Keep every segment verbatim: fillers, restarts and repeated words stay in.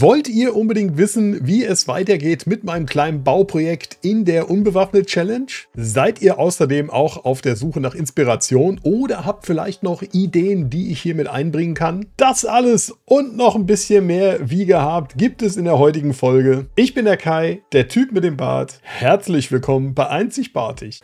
Wollt ihr unbedingt wissen, wie es weitergeht mit meinem kleinen Bauprojekt in der Unbewaffnet Challenge? Seid ihr außerdem auch auf der Suche nach Inspiration oder habt vielleicht noch Ideen, die ich hier mit einbringen kann? Das alles und noch ein bisschen mehr wie gehabt gibt es in der heutigen Folge. Ich bin der Kai, der Typ mit dem Bart. Herzlich willkommen bei Einzigbartig.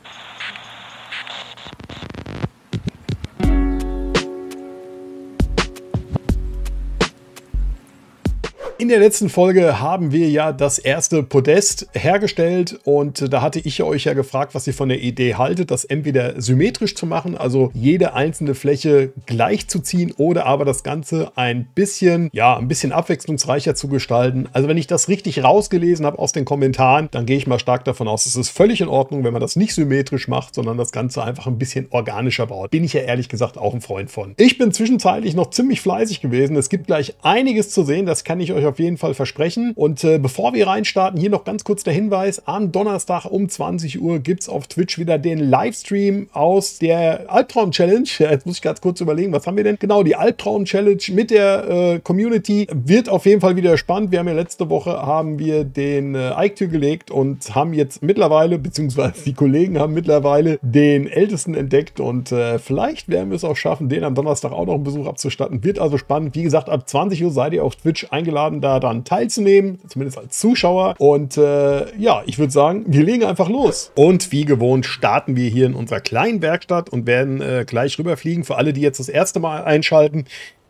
In der letzten Folge haben wir ja das erste Podest hergestellt und da hatte ich euch ja gefragt, was ihr von der Idee haltet, das entweder symmetrisch zu machen, also jede einzelne Fläche gleich zu ziehen oder aber das Ganze ein bisschen, ja, ein bisschen abwechslungsreicher zu gestalten. Also wenn ich das richtig rausgelesen habe aus den Kommentaren, dann gehe ich mal stark davon aus, es ist völlig in Ordnung, wenn man das nicht symmetrisch macht, sondern das Ganze einfach ein bisschen organischer baut. Bin ich ja ehrlich gesagt auch ein Freund von. Ich bin zwischenzeitlich noch ziemlich fleißig gewesen. Es gibt gleich einiges zu sehen, das kann ich euch auf jeden Fall versprechen. Und äh, bevor wir reinstarten, hier noch ganz kurz der Hinweis, am Donnerstag um zwanzig Uhr gibt es auf Twitch wieder den Livestream aus der Albtraum-Challenge. Ja, jetzt muss ich ganz kurz überlegen, was haben wir denn? Genau, die Albtraum-Challenge mit der äh, Community wird auf jeden Fall wieder spannend. Wir haben ja letzte Woche haben wir den äh, Eiktür gelegt und haben jetzt mittlerweile, beziehungsweise die Kollegen haben mittlerweile den Ältesten entdeckt und äh, vielleicht werden wir es auch schaffen, den am Donnerstag auch noch einen Besuch abzustatten. Wird also spannend. Wie gesagt, ab zwanzig Uhr seid ihr auf Twitch eingeladen, da daran teilzunehmen, zumindest als Zuschauer. Und äh, ja, ich würde sagen, wir legen einfach los. Und wie gewohnt starten wir hier in unserer kleinen Werkstatt und werden äh, gleich rüberfliegen. Für alle, die jetzt das erste Mal einschalten,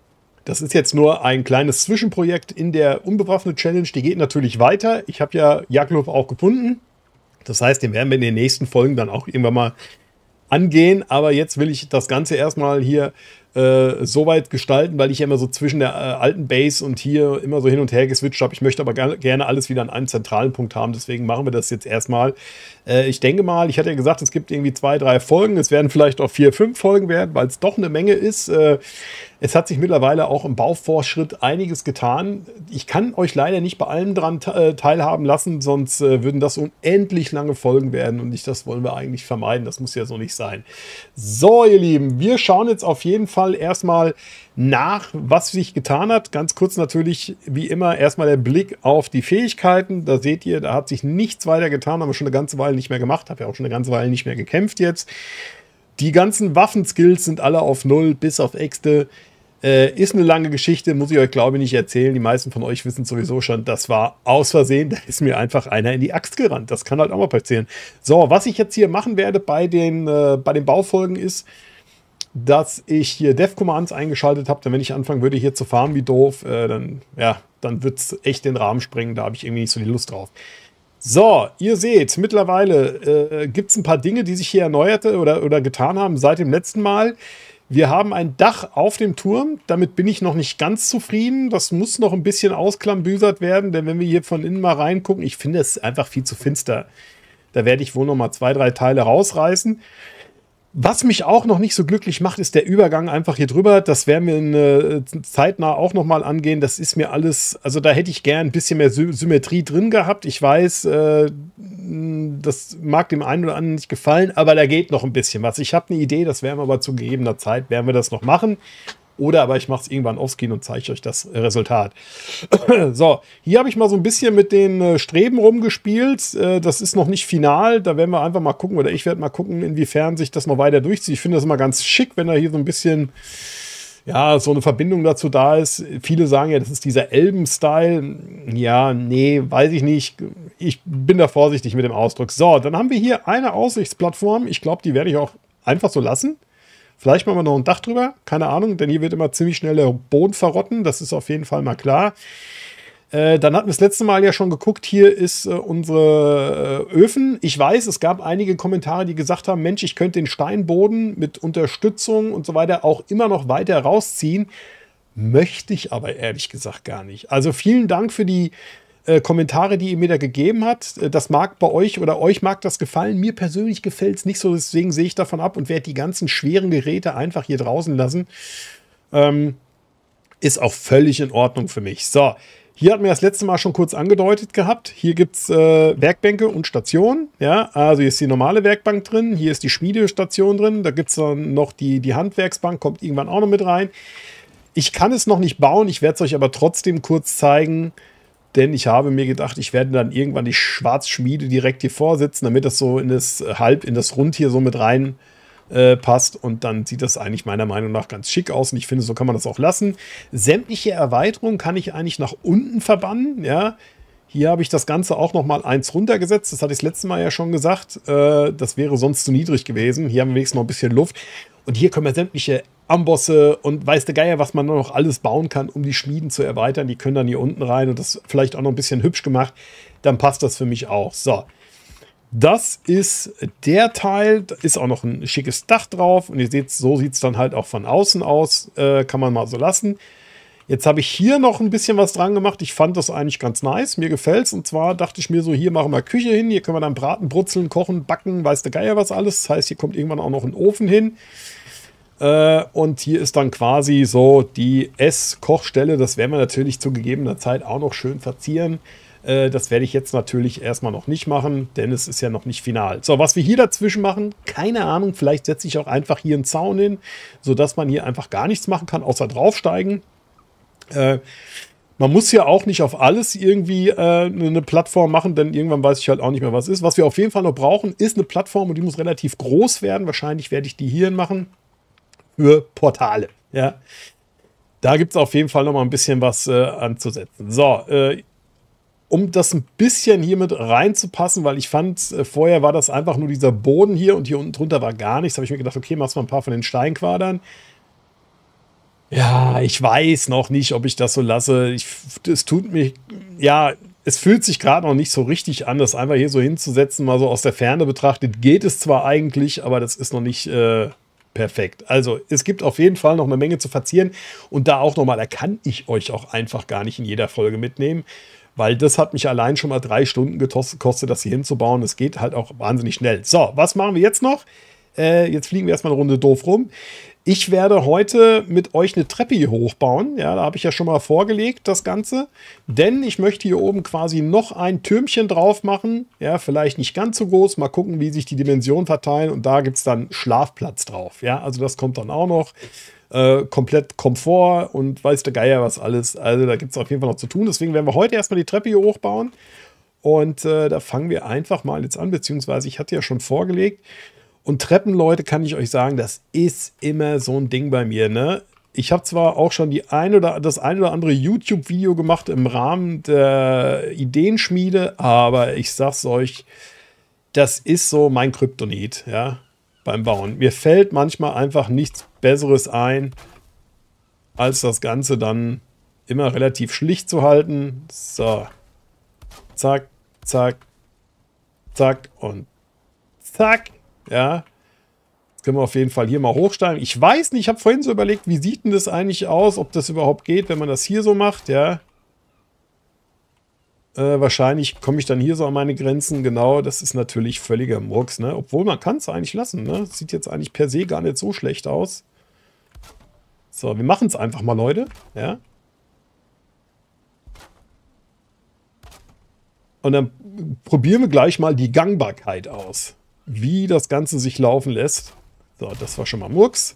das ist jetzt nur ein kleines Zwischenprojekt in der Unbewaffnet Challenge. Die geht natürlich weiter. Ich habe ja Jagdlob auch gefunden. Das heißt, den werden wir in den nächsten Folgen dann auch irgendwann mal angehen. Aber jetzt will ich das Ganze erstmal hier äh, so weit gestalten, weil ich ja immer so zwischen der äh, alten Base und hier immer so hin und her geswitcht habe. Ich möchte aber gerne, gerne alles wieder an einem zentralen Punkt haben. Deswegen machen wir das jetzt erstmal. Äh, ich denke mal, ich hatte ja gesagt, es gibt irgendwie zwei, drei Folgen. Es werden vielleicht auch vier, fünf Folgen werden, weil es doch eine Menge ist. Äh, Es hat sich mittlerweile auch im Baufortschritt einiges getan. Ich kann euch leider nicht bei allem dran teilhaben lassen, sonst äh, würden das unendlich lange Folgen werden und nicht, das wollen wir eigentlich vermeiden. Das muss ja so nicht sein. So, ihr Lieben, wir schauen jetzt auf jeden Fall erstmal nach, was sich getan hat. Ganz kurz natürlich, wie immer, erstmal der Blick auf die Fähigkeiten. Da seht ihr, da hat sich nichts weiter getan, haben wir schon eine ganze Weile nicht mehr gemacht, habe ja auch schon eine ganze Weile nicht mehr gekämpft jetzt. Die ganzen Waffenskills sind alle auf Null, bis auf Äxte. Äh, ist eine lange Geschichte, muss ich euch glaube ich nicht erzählen. Die meisten von euch wissen sowieso schon, das war aus Versehen. Da ist mir einfach einer in die Axt gerannt. Das kann halt auch mal passieren. So, was ich jetzt hier machen werde bei den, äh, bei den Baufolgen ist, dass ich hier Dev Commands eingeschaltet habe. Denn wenn ich anfangen würde hier zu fahren wie doof, äh, dann, ja, dann wird es echt den Rahmen sprengen. Da habe ich irgendwie nicht so die Lust drauf. So, ihr seht, mittlerweile äh, gibt es ein paar Dinge, die sich hier erneuerte oder, oder getan haben seit dem letzten Mal. Wir haben ein Dach auf dem Turm. Damit bin ich noch nicht ganz zufrieden. Das muss noch ein bisschen ausklambüsert werden, denn wenn wir hier von innen mal reingucken, ich finde es einfach viel zu finster. Da werde ich wohl noch mal zwei, drei Teile rausreißen. Was mich auch noch nicht so glücklich macht, ist der Übergang einfach hier drüber. Das werden wir in, äh, zeitnah auch noch mal angehen. Das ist mir alles, also da hätte ich gern ein bisschen mehr Sy Symmetrie drin gehabt. Ich weiß, äh, das mag dem einen oder anderen nicht gefallen, aber da geht noch ein bisschen was. Ich habe eine Idee, das werden wir aber zu gegebener Zeit, werden wir das noch machen. Oder aber ich mache es irgendwann offscreen und zeige euch das Resultat. So, hier habe ich mal so ein bisschen mit den äh, Streben rumgespielt. Äh, das ist noch nicht final. Da werden wir einfach mal gucken, oder ich werde mal gucken, inwiefern sich das noch weiter durchzieht. Ich finde das immer ganz schick, wenn da hier so ein bisschen, ja, so eine Verbindung dazu da ist. Viele sagen ja, das ist dieser Elben-Style. Ja, nee, weiß ich nicht. Ich bin da vorsichtig mit dem Ausdruck. So, dann haben wir hier eine Aussichtsplattform. Ich glaube, die werde ich auch einfach so lassen. Vielleicht machen wir noch ein Dach drüber, keine Ahnung, denn hier wird immer ziemlich schnell der Boden verrotten, das ist auf jeden Fall mal klar. Äh, dann hatten wir das letzte Mal ja schon geguckt, hier ist äh, unsere äh, Öfen. Ich weiß, es gab einige Kommentare, die gesagt haben, Mensch, ich könnte den Steinboden mit Unterstützung und so weiter auch immer noch weiter rausziehen. Möchte ich aber ehrlich gesagt gar nicht. Also vielen Dank für die Äh, Kommentare, die ihr mir da gegeben habt. Das mag bei euch oder euch mag das gefallen. Mir persönlich gefällt es nicht so, deswegen sehe ich davon ab und werde die ganzen schweren Geräte einfach hier draußen lassen. Ähm, ist auch völlig in Ordnung für mich. So, hier hatten wir das letzte Mal schon kurz angedeutet gehabt. Hier gibt es äh, Werkbänke und Stationen. Ja, also hier ist die normale Werkbank drin, hier ist die Schmiedestation drin, da gibt es dann noch die, die Handwerksbank, kommt irgendwann auch noch mit rein. Ich kann es noch nicht bauen, ich werde es euch aber trotzdem kurz zeigen, denn ich habe mir gedacht, ich werde dann irgendwann die Schwarzschmiede direkt hier vorsitzen, damit das so in das halb in das Rund hier so mit rein äh, passt. Und dann sieht das eigentlich meiner Meinung nach ganz schick aus. Und ich finde, so kann man das auch lassen. Sämtliche Erweiterungen kann ich eigentlich nach unten verbannen. Ja, hier habe ich das Ganze auch noch mal eins runtergesetzt. Das hatte ich das letzte Mal ja schon gesagt. Äh, das wäre sonst zu niedrig gewesen. Hier haben wir wenigstens noch ein bisschen Luft. Und hier können wir sämtliche Ambosse und weiß der Geier, was man noch alles bauen kann, um die Schmieden zu erweitern. Die können dann hier unten rein und das vielleicht auch noch ein bisschen hübsch gemacht. Dann passt das für mich auch. So, das ist der Teil. Da ist auch noch ein schickes Dach drauf. Und ihr seht, so sieht es dann halt auch von außen aus. Äh, kann man mal so lassen. Jetzt habe ich hier noch ein bisschen was dran gemacht. Ich fand das eigentlich ganz nice. Mir gefällt es. Und zwar dachte ich mir so, hier machen wir Küche hin. Hier können wir dann braten, brutzeln, kochen, backen, weiß der Geier was alles. Das heißt, hier kommt irgendwann auch noch ein Ofen hin. Äh, und hier ist dann quasi so die Ess-Kochstelle. Das werden wir natürlich zu gegebener Zeit auch noch schön verzieren. Äh, das werde ich jetzt natürlich erstmal noch nicht machen, denn es ist ja noch nicht final. So, was wir hier dazwischen machen, keine Ahnung. Vielleicht setze ich auch einfach hier einen Zaun hin, sodass man hier einfach gar nichts machen kann, außer draufsteigen. Äh, man muss ja auch nicht auf alles irgendwie äh, eine Plattform machen, denn irgendwann weiß ich halt auch nicht mehr, was ist. Was wir auf jeden Fall noch brauchen, ist eine Plattform und die muss relativ groß werden. Wahrscheinlich werde ich die hierhin machen. Für Portale. Ja, da gibt es auf jeden Fall noch mal ein bisschen was äh, anzusetzen. So, äh, um das ein bisschen hier mit reinzupassen, weil ich fand, äh, vorher war das einfach nur dieser Boden hier und hier unten drunter war gar nichts. Habe ich mir gedacht, okay, machst mal ein paar von den Steinquadern. Ja, ich weiß noch nicht, ob ich das so lasse. Ich, es tut mir, ja, es fühlt sich gerade noch nicht so richtig an, das einfach hier so hinzusetzen, mal so aus der Ferne betrachtet. Geht es zwar eigentlich, aber das ist noch nicht äh, perfekt. Also es gibt auf jeden Fall noch eine Menge zu verzieren. Und da auch nochmal, da kann ich euch auch einfach gar nicht in jeder Folge mitnehmen, weil das hat mich allein schon mal drei Stunden gekostet, das hier hinzubauen. Es geht halt auch wahnsinnig schnell. So, was machen wir jetzt noch? Äh, jetzt fliegen wir erstmal eine Runde doof rum. Ich werde heute mit euch eine Treppe hier hochbauen. Ja, da habe ich ja schon mal vorgelegt, das Ganze. Denn ich möchte hier oben quasi noch ein Türmchen drauf machen. Ja, vielleicht nicht ganz so groß. Mal gucken, wie sich die Dimensionen verteilen. Und da gibt es dann Schlafplatz drauf. Ja, also das kommt dann auch noch. Äh, komplett Komfort und weiß der Geier was alles. Also da gibt es auf jeden Fall noch zu tun. Deswegen werden wir heute erstmal die Treppe hier hochbauen. Und äh, da fangen wir einfach mal jetzt an. Beziehungsweise ich hatte ja schon vorgelegt. Und Treppen, Leute, kann ich euch sagen, das ist immer so ein Ding bei mir, ne? Ich habe zwar auch schon die ein oder, das ein oder andere YouTube-Video gemacht im Rahmen der Ideenschmiede, aber ich sag's euch, das ist so mein Kryptonit, ja, beim Bauen. Mir fällt manchmal einfach nichts Besseres ein, als das Ganze dann immer relativ schlicht zu halten. So, zack, zack, zack und zack. Ja, das können wir auf jeden Fall hier mal hochsteigen. Ich weiß nicht, ich habe vorhin so überlegt, wie sieht denn das eigentlich aus, ob das überhaupt geht, wenn man das hier so macht, ja. Äh, wahrscheinlich komme ich dann hier so an meine Grenzen, genau, das ist natürlich völliger Murks, ne. Obwohl, man kann es eigentlich lassen, ne. Das sieht jetzt eigentlich per se gar nicht so schlecht aus. So, wir machen es einfach mal, Leute, ja. Und dann probieren wir gleich mal die Gangbarkeit aus. Wie das Ganze sich laufen lässt. So, das war schon mal Murks.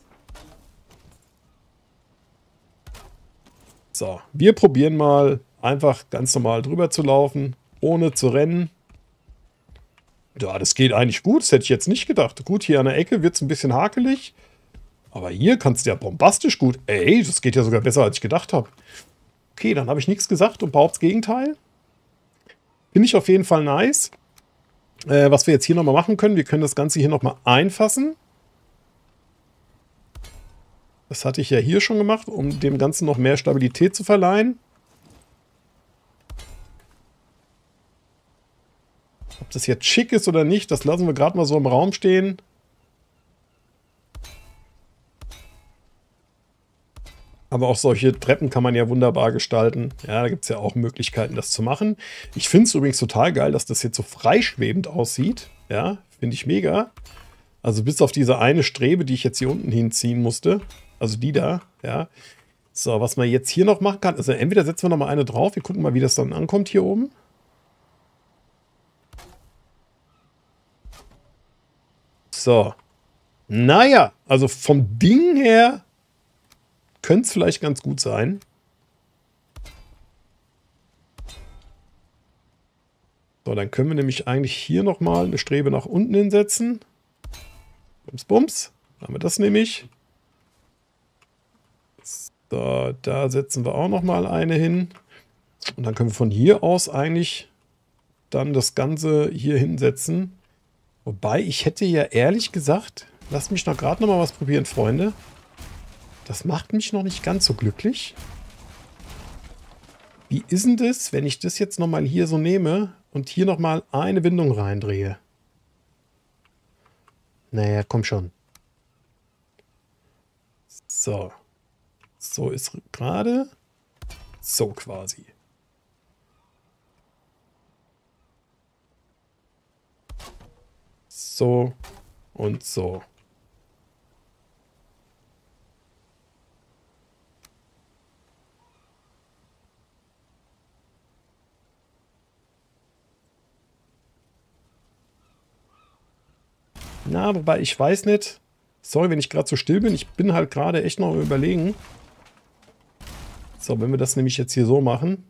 So, wir probieren mal einfach ganz normal drüber zu laufen, ohne zu rennen. Ja, das geht eigentlich gut. Das hätte ich jetzt nicht gedacht. Gut, hier an der Ecke wird es ein bisschen hakelig. Aber hier kannst du ja bombastisch gut. Ey, das geht ja sogar besser, als ich gedacht habe. Okay, dann habe ich nichts gesagt und behaupte das Gegenteil. Finde ich auf jeden Fall nice. Äh, was wir jetzt hier nochmal machen können, wir können das Ganze hier nochmal einfassen. Das hatte ich ja hier schon gemacht, um dem Ganzen noch mehr Stabilität zu verleihen. Ob das jetzt schick ist oder nicht, das lassen wir gerade mal so im Raum stehen. Aber auch solche Treppen kann man ja wunderbar gestalten. Ja, da gibt es ja auch Möglichkeiten, das zu machen. Ich finde es übrigens total geil, dass das jetzt so freischwebend aussieht. Ja, finde ich mega. Also bis auf diese eine Strebe, die ich jetzt hier unten hinziehen musste. Also die da, ja. So, was man jetzt hier noch machen kann, also entweder setzen wir noch mal eine drauf. Wir gucken mal, wie das dann ankommt hier oben. So. Naja, also vom Ding her könnte es vielleicht ganz gut sein. So, dann können wir nämlich eigentlich hier nochmal eine Strebe nach unten hinsetzen. Bums, bums. Dann haben wir das nämlich. So, da setzen wir auch nochmal eine hin. Und dann können wir von hier aus eigentlich dann das Ganze hier hinsetzen. Wobei, ich hätte ja ehrlich gesagt, lasst mich noch gerade nochmal was probieren, Freunde. Das macht mich noch nicht ganz so glücklich. Wie ist denn das, wenn ich das jetzt nochmal hier so nehme und hier nochmal eine Windung reindrehe? Naja, komm schon. So. So ist gerade. So quasi. So und so. Na, wobei ich weiß nicht. Sorry, wenn ich gerade so still bin. Ich bin halt gerade echt noch am Überlegen. So, wenn wir das nämlich jetzt hier so machen.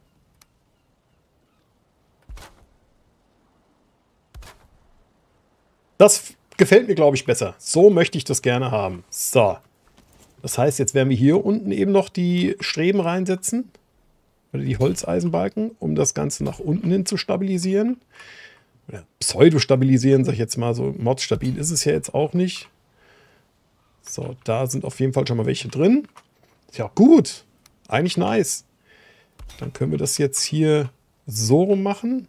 Das gefällt mir, glaube ich, besser. So möchte ich das gerne haben. So. Das heißt, jetzt werden wir hier unten eben noch die Streben reinsetzen. Oder die Holzeisenbalken, um das Ganze nach unten hin zu stabilisieren. Oder pseudo-stabilisieren, sag ich jetzt mal. So modstabil ist es ja jetzt auch nicht. So, da sind auf jeden Fall schon mal welche drin. Ja, gut. Eigentlich nice. Dann können wir das jetzt hier so rum machen.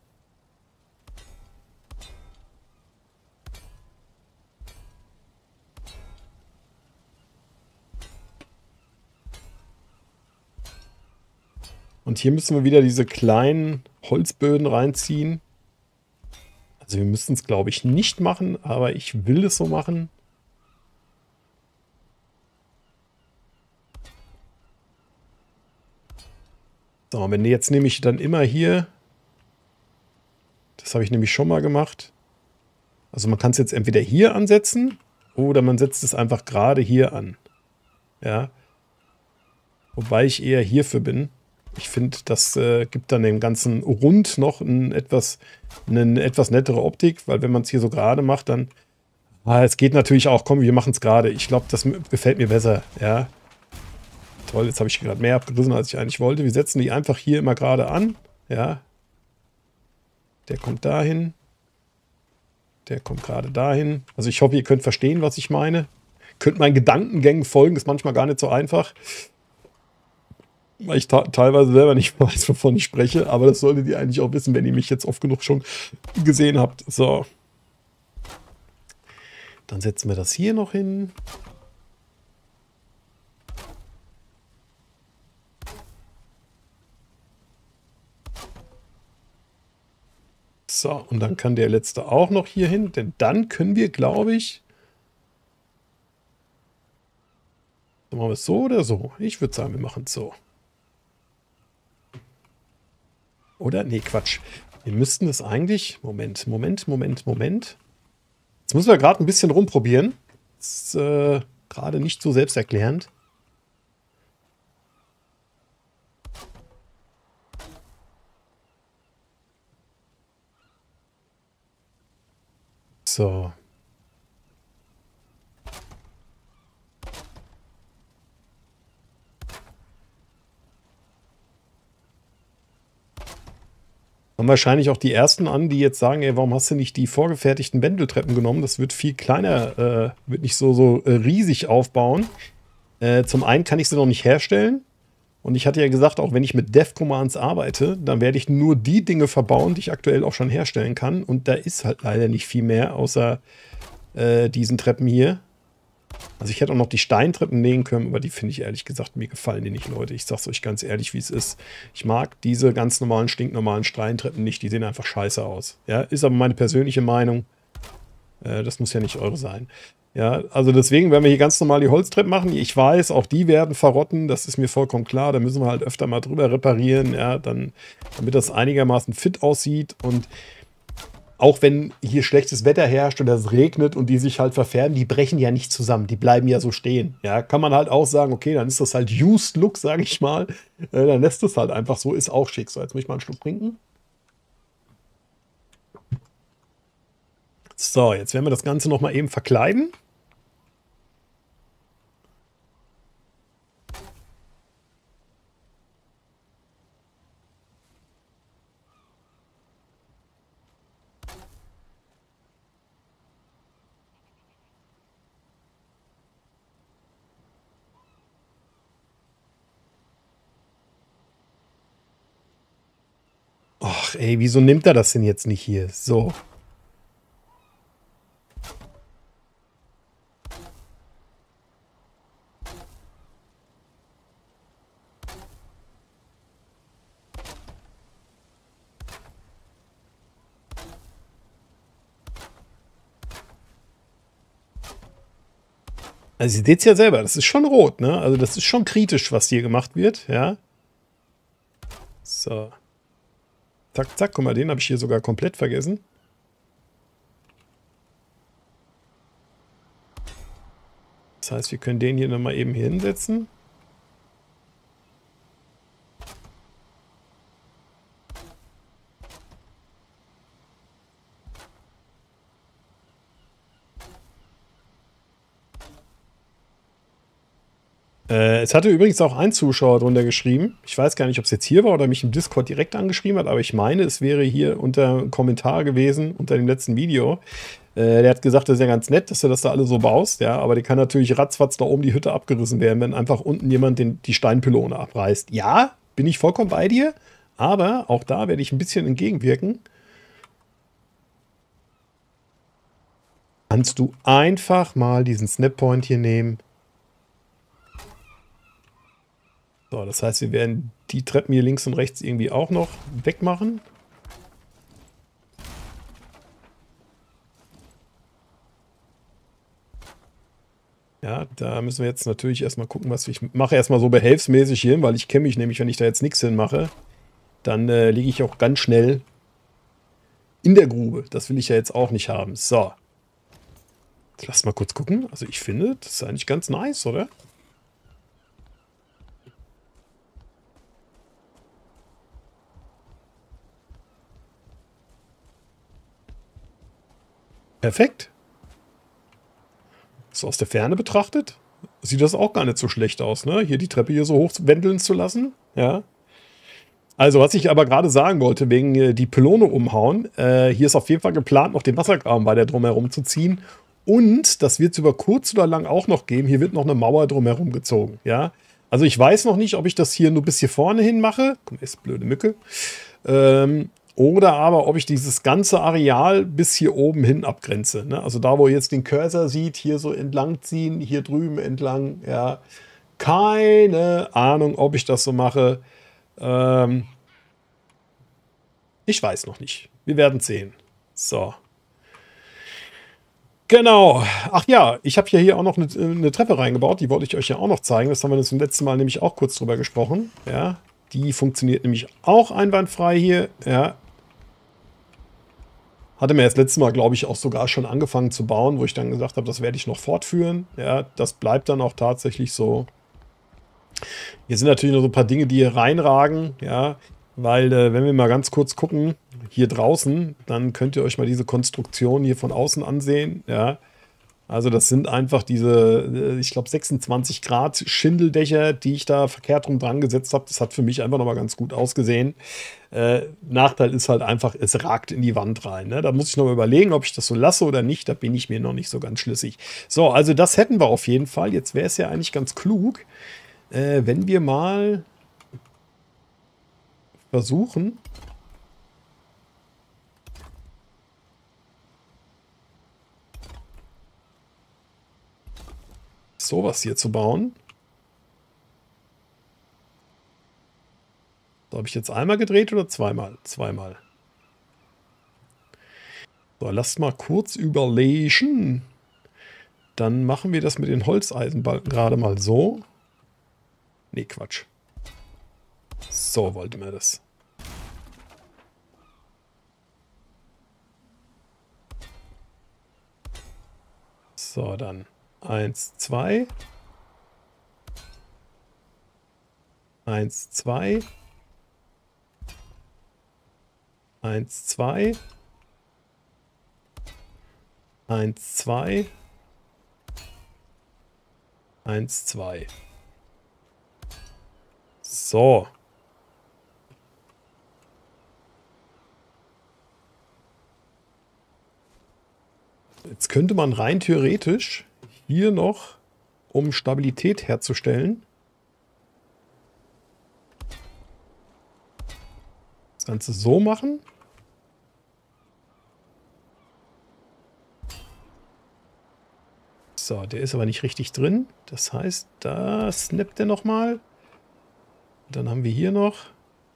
Und hier müssen wir wieder diese kleinen Holzböden reinziehen. Also wir müssen es, glaube ich, nicht machen, aber ich will es so machen. So, wenn jetzt nehme ich dann immer hier, das habe ich nämlich schon mal gemacht. Also man kann es jetzt entweder hier ansetzen oder man setzt es einfach gerade hier an. Ja. Wobei ich eher hierfür bin. Ich finde, das äh, gibt dann dem ganzen Rund noch ein etwas, eine etwas nettere Optik, weil wenn man es hier so gerade macht, dann, ah, es geht natürlich auch, komm, wir machen es gerade. Ich glaube, das gefällt mir besser, ja. Toll, jetzt habe ich gerade mehr abgerissen, als ich eigentlich wollte. Wir setzen die einfach hier immer gerade an, ja. Der kommt dahin. Der kommt gerade dahin. Also ich hoffe, ihr könnt verstehen, was ich meine. Könnt meinen Gedankengängen folgen, ist manchmal gar nicht so einfach. Weil ich teilweise selber nicht weiß, wovon ich spreche. Aber das solltet ihr eigentlich auch wissen, wenn ihr mich jetzt oft genug schon gesehen habt. So. Dann setzen wir das hier noch hin. So, und dann kann der letzte auch noch hier hin. Denn dann können wir, glaube ich... Machen wir es so oder so? Ich würde sagen, wir machen es so. Oder? Nee, Quatsch. Wir müssten das eigentlich... Moment, Moment, Moment, Moment. Jetzt müssen wir gerade ein bisschen rumprobieren. Das ist äh, gerade nicht so selbsterklärend. So. Haben wahrscheinlich auch die ersten an, die jetzt sagen, ey, warum hast du nicht die vorgefertigten Wendeltreppen genommen? Das wird viel kleiner, äh, wird nicht so, so äh, riesig aufbauen. Äh, zum einen kann ich sie noch nicht herstellen. Und ich hatte ja gesagt, auch wenn ich mit Dev Commands arbeite, dann werde ich nur die Dinge verbauen, die ich aktuell auch schon herstellen kann. Und da ist halt leider nicht viel mehr, außer äh, diesen Treppen hier. Also ich hätte auch noch die Steintreppen nähen können, aber die finde ich ehrlich gesagt, mir gefallen die nicht, Leute. Ich sag's euch ganz ehrlich, wie es ist. Ich mag diese ganz normalen, stinknormalen Steintreppen nicht. Die sehen einfach scheiße aus. Ja, ist aber meine persönliche Meinung. Äh, das muss ja nicht eure sein. Ja, also deswegen werden wir hier ganz normal die Holztreppen machen. Ich weiß, auch die werden verrotten. Das ist mir vollkommen klar. Da müssen wir halt öfter mal drüber reparieren, ja, dann, damit das einigermaßen fit aussieht. Und auch wenn hier schlechtes Wetter herrscht oder es regnet und die sich halt verfärben, die brechen ja nicht zusammen. Die bleiben ja so stehen. Ja, kann man halt auch sagen, okay, dann ist das halt Used Look, sage ich mal. Äh, dann lässt es halt einfach so, ist auch schick. So, jetzt muss ich mal einen Schluck trinken. So, jetzt werden wir das Ganze nochmal eben verkleiden. Ach ey, wieso nimmt er das denn jetzt nicht hier? So. Also ihr seht es ja selber, das ist schon rot, ne? Also das ist schon kritisch, was hier gemacht wird, ja. So. Zack, zack, guck mal, den habe ich hier sogar komplett vergessen. Das heißt, wir können den hier nochmal eben hier hinsetzen. Äh, es hatte übrigens auch ein Zuschauer drunter geschrieben. Ich weiß gar nicht, ob es jetzt hier war oder mich im Discord direkt angeschrieben hat, aber ich meine, es wäre hier unter Kommentar gewesen, unter dem letzten Video. Äh, der hat gesagt, das ist ja ganz nett, dass du das da alle so baust, ja, aber die kann natürlich ratzfatz da oben die Hütte abgerissen werden, wenn einfach unten jemand den, die Steinpylone abreißt. Ja, bin ich vollkommen bei dir, aber auch da werde ich ein bisschen entgegenwirken. Kannst du einfach mal diesen Snappoint hier nehmen. So, das heißt, wir werden die Treppen hier links und rechts irgendwie auch noch wegmachen. Ja, da müssen wir jetzt natürlich erstmal gucken, was ich mache. Erstmal so behelfsmäßig hier hin, weil ich kenne mich nämlich, wenn ich da jetzt nichts hinmache, dann äh, liege ich auch ganz schnell in der Grube. Das will ich ja jetzt auch nicht haben. So. Jetzt lass mal kurz gucken. Also ich finde, das ist eigentlich ganz nice, oder? Perfekt. So aus der Ferne betrachtet, sieht das auch gar nicht so schlecht aus, ne? Hier die Treppe hier so hoch wendeln zu lassen. Ja. Also, was ich aber gerade sagen wollte, wegen äh, die Pylone umhauen, äh, hier ist auf jeden Fall geplant, noch den Wassergraben weiter drumherum zu ziehen. Und das wird es über kurz oder lang auch noch geben. Hier wird noch eine Mauer drumherum gezogen. Ja. Also ich weiß noch nicht, ob ich das hier nur bis hier vorne hin mache. Guck mal, ist eine blöde Mücke. Ähm, Oder aber, ob ich dieses ganze Areal bis hier oben hin abgrenze. Ne? Also da, wo ihr jetzt den Cursor sieht, hier so entlang ziehen, hier drüben entlang. Ja, keine Ahnung, ob ich das so mache. Ähm ich weiß noch nicht. Wir werden sehen. So. Genau. Ach ja, ich habe ja hier auch noch eine, eine Treppe reingebaut. Die wollte ich euch ja auch noch zeigen. Das haben wir das zum letzten Mal nämlich auch kurz drüber gesprochen. Ja, die funktioniert nämlich auch einwandfrei hier. Ja. Hatte mir das letzte Mal, glaube ich, auch sogar schon angefangen zu bauen, wo ich dann gesagt habe, das werde ich noch fortführen. Ja, das bleibt dann auch tatsächlich so. Hier sind natürlich noch so ein paar Dinge, die hier reinragen. Ja, weil, äh, wenn wir mal ganz kurz gucken, hier draußen, dann könnt ihr euch mal diese Konstruktion hier von außen ansehen. Ja, also das sind einfach diese, äh, ich glaube, sechsundzwanzig Grad Schindeldächer, die ich da verkehrt rum dran gesetzt habe. Das hat für mich einfach nochmal ganz gut ausgesehen. Äh, Nachteil ist halt einfach, es ragt in die Wand rein. Ne? Da muss ich noch mal überlegen, ob ich das so lasse oder nicht. Da bin ich mir noch nicht so ganz schlüssig. So, also das hätten wir auf jeden Fall. Jetzt wäre es ja eigentlich ganz klug, äh, wenn wir mal versuchen, sowas hier zu bauen. So, habe ich jetzt einmal gedreht oder zweimal? Zweimal. So, lasst mal kurz überlegen. Dann machen wir das mit den Holzeisenbalken gerade mal so. Nee, Quatsch. So wollten wir das. So, dann eins, zwei. eins, zwei. eins, zwei. Eins, zwei. Eins, zwei. So. Jetzt könnte man rein theoretisch hier noch, um Stabilität herzustellen, das Ganze so machen. So, der ist aber nicht richtig drin. Das heißt, da snappt er nochmal. Dann haben wir hier noch.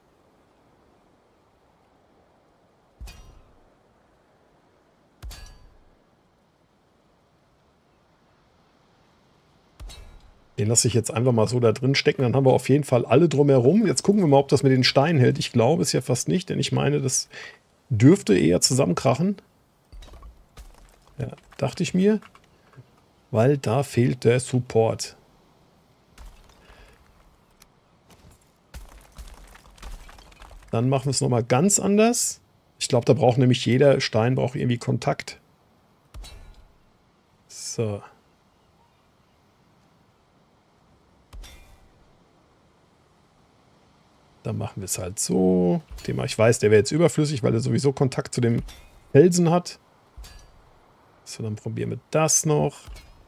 Den lasse ich jetzt einfach mal so da drin stecken. Dann haben wir auf jeden Fall alle drumherum. Jetzt gucken wir mal, ob das mit den Steinen hält. Ich glaube es ja fast nicht, denn ich meine, das dürfte eher zusammenkrachen. Ja, dachte ich mir. Weil da fehlt der Support. Dann machen wir es nochmal ganz anders. Ich glaube, da braucht nämlich jeder Stein braucht irgendwie Kontakt. So. Dann machen wir es halt so. Den, ich weiß, der wäre jetzt überflüssig, weil er sowieso Kontakt zu dem Felsen hat. So, dann probieren wir das noch.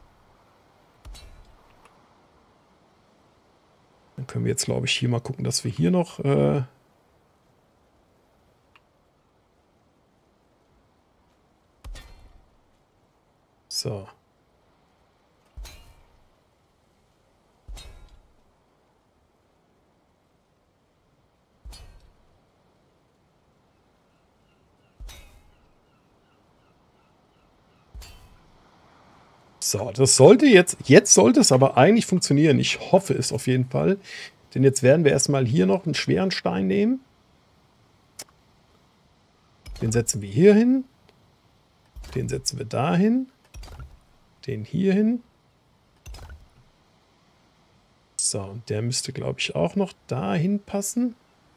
Dann können wir jetzt, glaube ich, hier mal gucken, dass wir hier noch... Äh so. So, das sollte jetzt, jetzt sollte es aber eigentlich funktionieren. Ich hoffe es auf jeden Fall. Denn jetzt werden wir erstmal hier noch einen schweren Stein nehmen. Den setzen wir hier hin. Den setzen wir da hin. Den hier hin. So, und der müsste, glaube ich, auch noch dahin passen.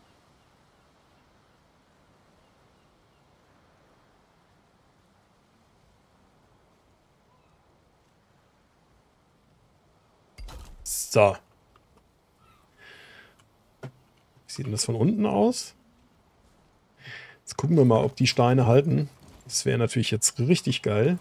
So. Wie sieht denn das von unten aus? Jetzt gucken wir mal, ob die Steine halten. Das wäre natürlich jetzt richtig geil.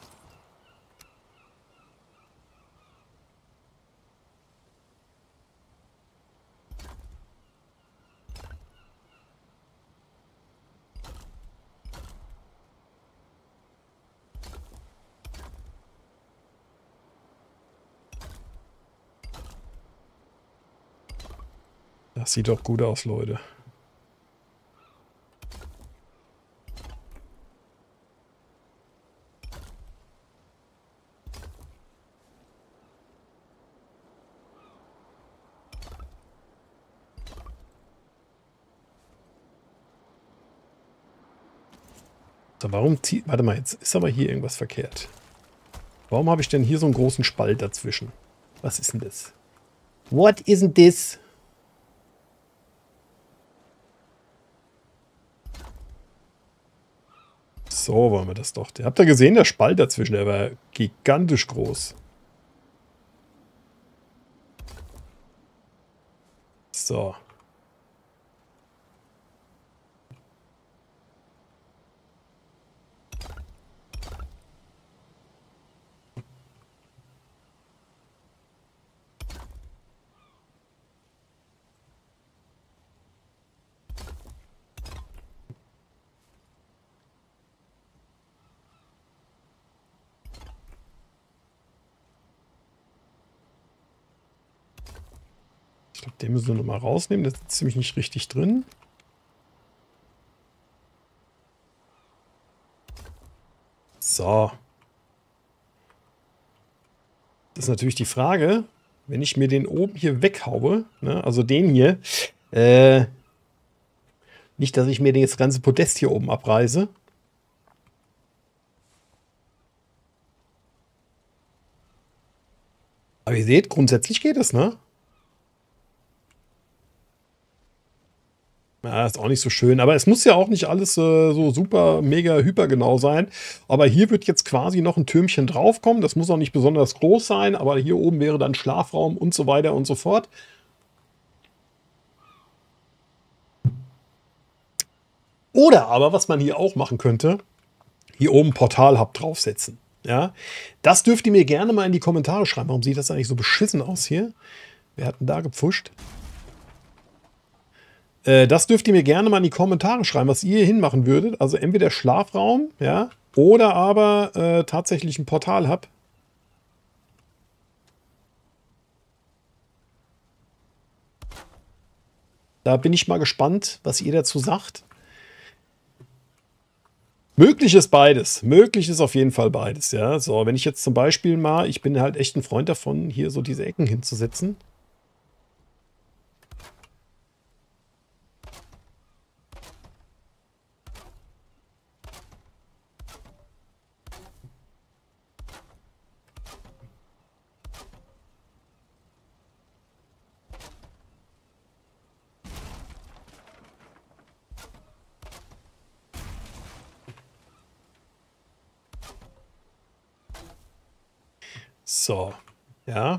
Das sieht doch gut aus, Leute. So, warum zieht... Warte mal, jetzt ist aber hier irgendwas verkehrt. Warum habe ich denn hier so einen großen Spalt dazwischen? Was ist denn das? What isn't this? So wollen wir das doch. Ihr habt ja gesehen, der Spalt dazwischen, der war gigantisch groß. So. Ich glaube, den müssen wir nochmal rausnehmen. Das ist ziemlich nicht richtig drin. So. Das ist natürlich die Frage, wenn ich mir den oben hier weghaue, ne, also den hier, äh, nicht, dass ich mir das ganze Podest hier oben abreiße. Aber ihr seht, grundsätzlich geht es, ne? Ja, ist auch nicht so schön. Aber es muss ja auch nicht alles äh, so super, mega, hyper genau sein. Aber hier wird jetzt quasi noch ein Türmchen draufkommen. Das muss auch nicht besonders groß sein. Aber hier oben wäre dann Schlafraum und so weiter und so fort. Oder aber, was man hier auch machen könnte, hier oben Portal-Hub draufsetzen. Ja, das dürft ihr mir gerne mal in die Kommentare schreiben. Warum sieht das eigentlich so beschissen aus hier? Wer hat denn da gepfuscht? Äh, das dürft ihr mir gerne mal in die Kommentare schreiben, was ihr hier hinmachen würdet. Also entweder Schlafraum, ja, oder aber äh, tatsächlich ein Portal-Hub. Da bin ich mal gespannt, was ihr dazu sagt. Möglich ist beides. Möglich ist auf jeden Fall beides, ja. So, wenn ich jetzt zum Beispiel mal, ich bin halt echt ein Freund davon, hier so diese Ecken hinzusetzen. So, ja.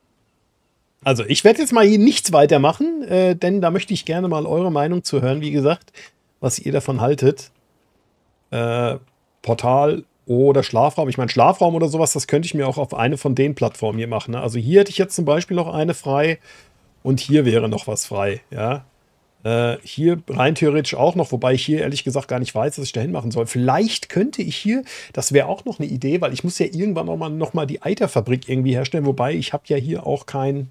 Also ich werde jetzt mal hier nichts weitermachen, äh, denn da möchte ich gerne mal eure Meinung zu hören, wie gesagt, was ihr davon haltet. Äh, Portal oder Schlafraum. Ich meine, Schlafraum oder sowas, das könnte ich mir auch auf eine von den Plattformen hier machen. Ne? Also hier hätte ich jetzt zum Beispiel noch eine frei und hier wäre noch was frei, ja. Äh, hier rein theoretisch auch noch, wobei ich hier ehrlich gesagt gar nicht weiß, was ich da hinmachen soll. Vielleicht könnte ich hier, das wäre auch noch eine Idee, weil ich muss ja irgendwann noch mal, noch mal die Eiterfabrik irgendwie herstellen, wobei ich habe ja hier auch kein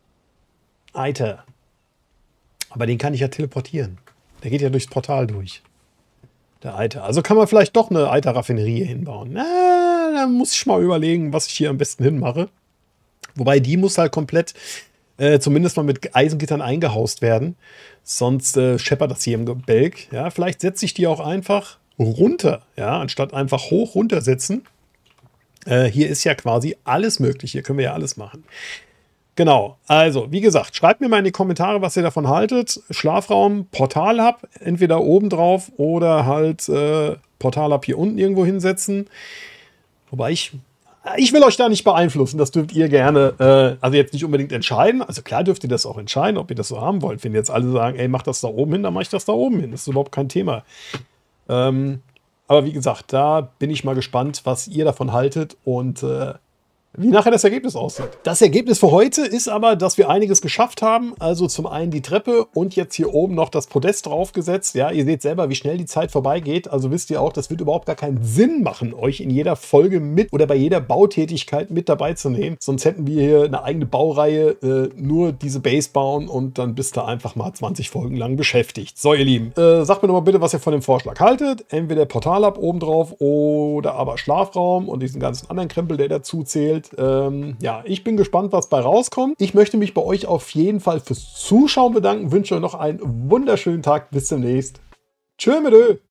Eiter. Aber den kann ich ja teleportieren. Der geht ja durchs Portal durch. Der Eiter. Also kann man vielleicht doch eine Eiter-Raffinerie hier hinbauen. Na, da muss ich mal überlegen, was ich hier am besten hinmache. Wobei die muss halt komplett Äh, zumindest mal mit Eisengittern eingehaust werden. Sonst äh, scheppert das hier im Gebälk. Ja, vielleicht setze ich die auch einfach runter, ja, anstatt einfach hoch runtersetzen. Äh, hier ist ja quasi alles möglich. Hier können wir ja alles machen. Genau, also wie gesagt, schreibt mir mal in die Kommentare, was ihr davon haltet. Schlafraum, Portal-Hub, entweder oben drauf oder halt äh, Portal-Hub hier unten irgendwo hinsetzen. Wobei ich... Ich will euch da nicht beeinflussen, das dürft ihr gerne, äh, also jetzt nicht unbedingt entscheiden. Also klar dürft ihr das auch entscheiden, ob ihr das so haben wollt. Wenn jetzt alle sagen, ey, mach das da oben hin, dann mache ich das da oben hin. Das ist überhaupt kein Thema. Ähm, aber wie gesagt, da bin ich mal gespannt, was ihr davon haltet und äh, wie nachher das Ergebnis aussieht. Das Ergebnis für heute ist aber, dass wir einiges geschafft haben. Also zum einen die Treppe und jetzt hier oben noch das Podest draufgesetzt. Ja, ihr seht selber, wie schnell die Zeit vorbeigeht. Also wisst ihr auch, das wird überhaupt gar keinen Sinn machen, euch in jeder Folge mit oder bei jeder Bautätigkeit mit dabei zu nehmen. Sonst hätten wir hier eine eigene Baureihe, äh, nur diese Base bauen und dann bist du einfach mal zwanzig Folgen lang beschäftigt. So, ihr Lieben, äh, sagt mir doch mal bitte, was ihr von dem Vorschlag haltet. Entweder Portal-Hub oben drauf oder aber Schlafraum und diesen ganzen anderen Krempel, der dazu zählt. Ähm, ja, ich bin gespannt, was bei rauskommt. Ich möchte mich bei euch auf jeden Fall fürs Zuschauen bedanken. Wünsche euch noch einen wunderschönen Tag. Bis demnächst. Tschö mit Ö.